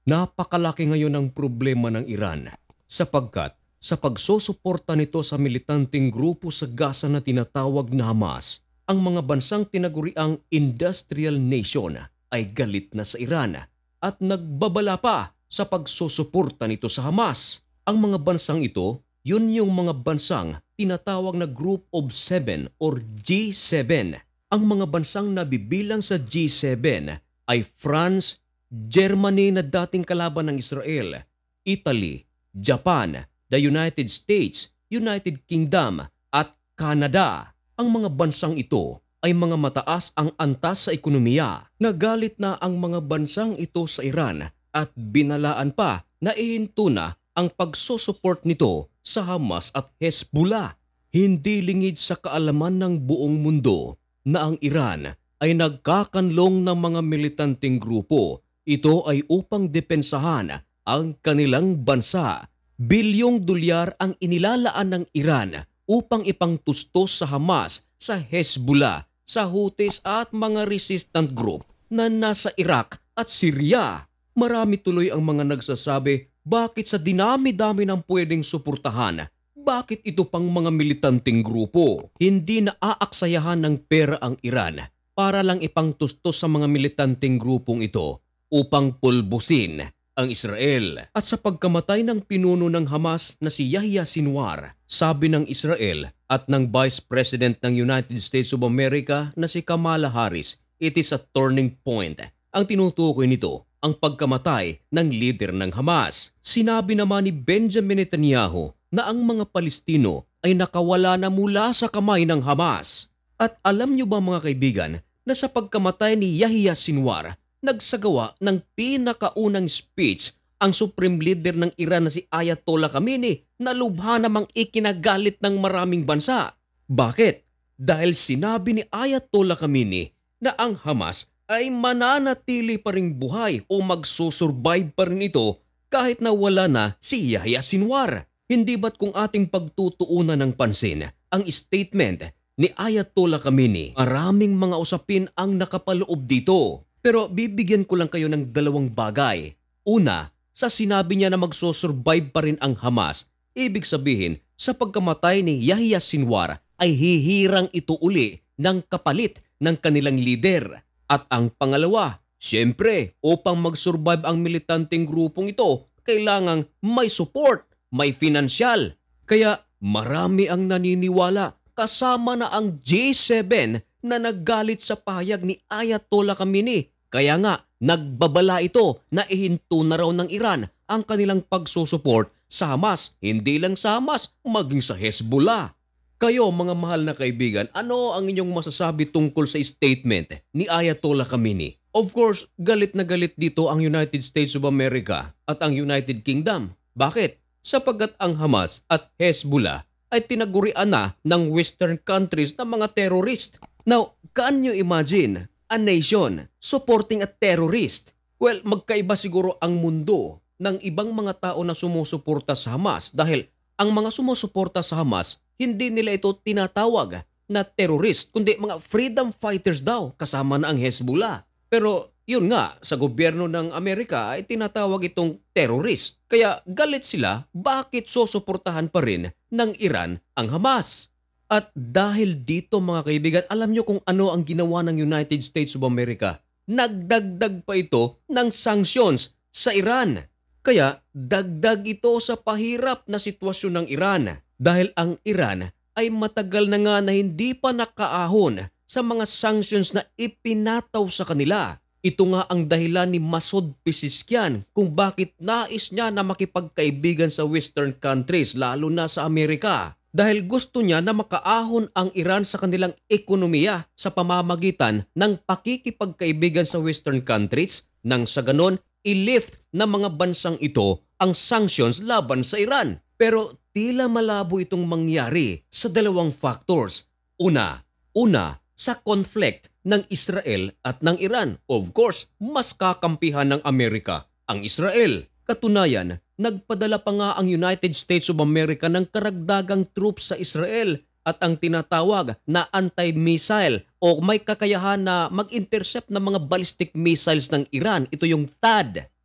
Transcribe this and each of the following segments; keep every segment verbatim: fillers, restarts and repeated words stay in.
Napakalaki ngayon ang problema ng Iran sapagkat sa pagsusuporta nito sa militanteng grupo sa Gaza na tinatawag na Hamas, ang mga bansang tinaguriang industrial nation ay galit na sa Iran at nagbabala pa sa pagsusuporta nito sa Hamas. Ang mga bansang ito, yun yung mga bansang tinatawag na Group of Seven or G seven. Ang mga bansang nabibilang sa G seven ay France, Germany na dating kalaban ng Israel, Italy, Japan, the United States, United Kingdom at Canada. Ang mga bansang ito ay mga mataas ang antas sa ekonomiya. Nagalit na ang mga bansang ito sa Iran at binalaan pa na ihinto na ang pagsusuport nito sa Hamas at Hezbollah. Hindi lingid sa kaalaman ng buong mundo na ang Iran ay nagkakanlong ng mga militanteng grupo. Ito ay upang depensahan ang kanilang bansa. Bilyong dolyar ang inilalaan ng Iran upang ipangtustos sa Hamas, sa Hezbollah, sa Houthis at mga resistant group na nasa Iraq at Syria. Marami tuloy ang mga nagsasabi, bakit sa dinami-dami ng pwedeng suportahan, bakit ito pang mga militanteng grupo? Hindi na aaksayahan ng pera ang Iran para lang ipangtustos sa mga militanteng grupong ito upang pulbusin ang Israel. At sa pagkamatay ng pinuno ng Hamas na si Yahya Sinwar, sabi ng Israel at ng Vice President ng United States of America na si Kamala Harris, it is a turning point. Ang tinutukoy nito, ang pagkamatay ng leader ng Hamas. Sinabi naman ni Benjamin Netanyahu na ang mga Palestino ay nakawala na mula sa kamay ng Hamas. At alam niyo ba mga kaibigan na sa pagkamatay ni Yahya Sinwar, nagsagawa ng pinakaunang speech ang Supreme Leader ng Iran na si Ayatollah Khamenei na lubha namang ikinagalit ng maraming bansa. Bakit? Dahil sinabi ni Ayatollah Khamenei na ang Hamas ay mananatili pa ring buhay o magsusurvive pa rin ito kahit na wala na si Yahya Sinwar. Hindi ba't kung ating pagtutuunan ng pansin ang statement ni Ayatollah Khamenei, maraming mga usapin ang nakapaloob dito. Pero bibigyan ko lang kayo ng dalawang bagay. Una, sa sinabi niya na magsusurvive pa rin ang Hamas, ibig sabihin sa pagkamatay ni Yahya Sinwar ay hihirang ito uli ng kapalit ng kanilang leader. At ang pangalawa, siyempre upang mag-survive ang militanteng grupong ito, kailangang may support, may financial. Kaya marami ang naniniwala kasama na ang G seven na naggalit sa pahayag ni Ayatollah Khamenei. Kaya nga, nagbabala ito na ihinto na raw ng Iran ang kanilang pagsusuport sa Hamas. Hindi lang sa Hamas, maging sa Hezbollah. Kayo mga mahal na kaibigan, ano ang inyong masasabi tungkol sa statement ni Ayatollah Khamenei? Of course, galit na galit dito ang United States of America at ang United Kingdom. Bakit? Sapagkat ang Hamas at Hezbollah ay tinagurian na ng Western countries na mga terrorist. Now, can you imagine a nation supporting a terrorist? Well, magkaiba siguro ang mundo ng ibang mga tao na sumusuporta sa Hamas dahil ang mga sumusuporta sa Hamas, hindi nila ito tinatawag na terrorist, kundi mga freedom fighters daw kasama na ang Hezbollah. Pero yun nga, sa gobyerno ng Amerika ay tinatawag itong terrorist. Kaya galit sila, bakit susuportahan pa rin ng Iran ang Hamas? At dahil dito mga kaibigan, alam nyo kung ano ang ginawa ng United States of America? Nagdagdag pa ito ng sanctions sa Iran. Kaya dagdag ito sa pahirap na sitwasyon ng Iran. Dahil ang Iran ay matagal na nga na hindi pa nakaahon sa mga sanctions na ipinataw sa kanila. Ito nga ang dahilan ni Masoud Pezeshkian kung bakit nais niya na makipagkaibigan sa Western countries lalo na sa Amerika. Dahil gusto niya na makaahon ang Iran sa kanilang ekonomiya sa pamamagitan ng pakikipagkaibigan sa Western countries nang sa ganon i-lift ng mga bansang ito ang sanctions laban sa Iran. Pero tila malabo itong mangyari sa dalawang factors. Una, una sa conflict ng Israel at ng Iran. Of course, mas kakampihan ng Amerika ang Israel. Katunayan, nagpadala pa nga ang United States of America ng karagdagang troops sa Israel at ang tinatawag na anti-missile o may kakayahan na mag-intercept ng mga ballistic missiles ng Iran. Ito yung T A D.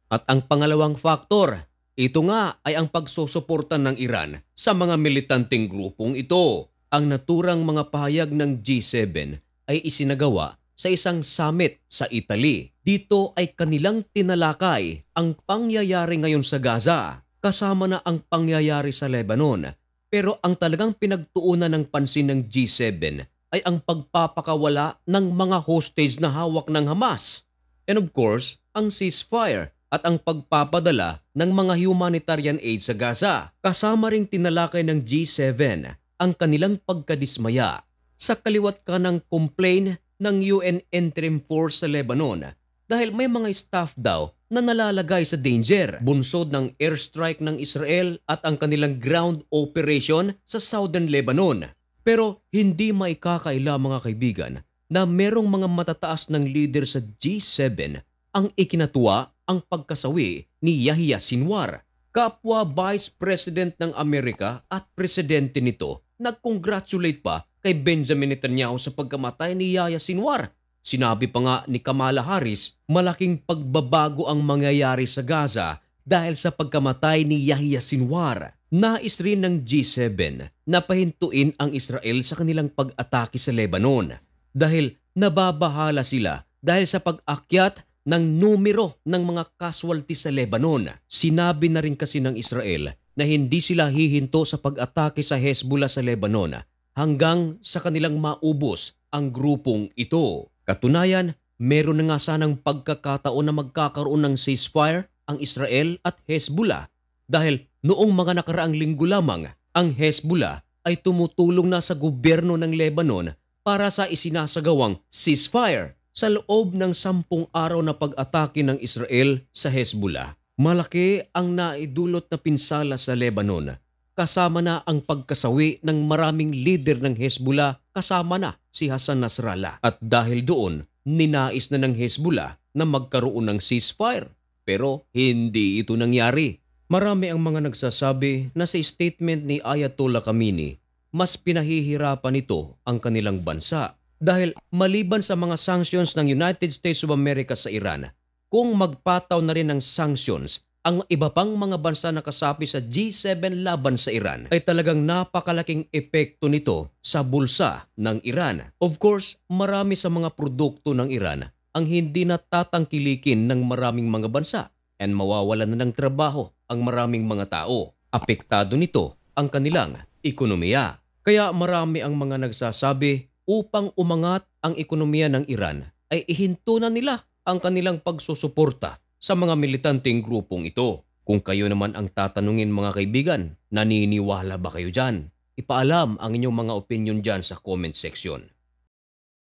At ang pangalawang faktor, ito nga ay ang pagsusuporta ng Iran sa mga militanteng grupong ito. Ang naturang mga pahayag ng G seven ay isinagawa sa isang summit sa Italy. Dito ay kanilang tinalakay ang pangyayari ngayon sa Gaza, kasama na ang pangyayari sa Lebanon. Pero ang talagang pinagtuunan ng pansin ng G seven ay ang pagpapakawala ng mga hostage na hawak ng Hamas. And of course, ang ceasefire at ang pagpapadala ng mga humanitarian aid sa Gaza. Kasama ring tinalakay ng G seven ang kanilang pagkadismaya sa kaliwat ka ng complain ng U N Interim Force sa Lebanon dahil may mga staff daw na nalalagay sa danger bunsod ng airstrike ng Israel at ang kanilang ground operation sa southern Lebanon. Pero hindi maikakaila mga kaibigan na merong mga matataas ng leader sa G seven ang ikinatuwa ang pagkasawi ni Yahya Sinwar. Kapwa Vice President ng Amerika at presidente nito nag-congratulate pa kay Benjamin Netanyahu sa pagkamatay ni Yahya Sinwar. Sinabi pa nga ni Kamala Harris, malaking pagbabago ang mangyayari sa Gaza dahil sa pagkamatay ni Yahya Sinwar. Nais rin ng G seven na pahintuin ang Israel sa kanilang pag-atake sa Lebanon dahil nababahala sila dahil sa pag-akyat ng numero ng mga casualty sa Lebanon. Sinabi na rin kasi ng Israel na hindi sila hihinto sa pag-atake sa Hezbollah sa Lebanon hanggang sa kanilang maubos ang grupong ito. Katunayan, meron na nga sanang pagkakataon na magkakaroon ng ceasefire ang Israel at Hezbollah dahil noong mga nakaraang linggo lamang ang Hezbollah ay tumutulong na sa gobyerno ng Lebanon para sa isinasagawang ceasefire sa loob ng sampung araw na pag-atake ng Israel sa Hezbollah. Malaki ang naidulot na pinsala sa Lebanon. Kasama na ang pagkasawi ng maraming leader ng Hezbollah, kasama na si Hassan Nasrallah. At dahil doon, ninais na ng Hezbollah na magkaroon ng ceasefire. Pero hindi ito nangyari. Marami ang mga nagsasabi na sa statement ni Ayatollah Khamenei, mas pinahihirapan ito ang kanilang bansa. Dahil maliban sa mga sanctions ng United States of America sa Iran, kung magpataw na rin ng sanctions ang iba pang mga bansa na kasapi sa G seven laban sa Iran, ay talagang napakalaking epekto nito sa bulsa ng Iran. Of course, marami sa mga produkto ng Iran ang hindi natatangkilikin ng maraming mga bansa and mawawalan na ng trabaho ang maraming mga tao. Apektado nito ang kanilang ekonomiya. Kaya marami ang mga nagsasabi, upang umangat ang ekonomiya ng Iran ay ihinto na nila ang kanilang pagsusuporta sa mga militanteng grupong ito. Kung kayo naman ang tatanungin mga kaibigan, naniniwala ba kayo dyan? Ipaalam ang inyong mga opinion dyan sa comment section.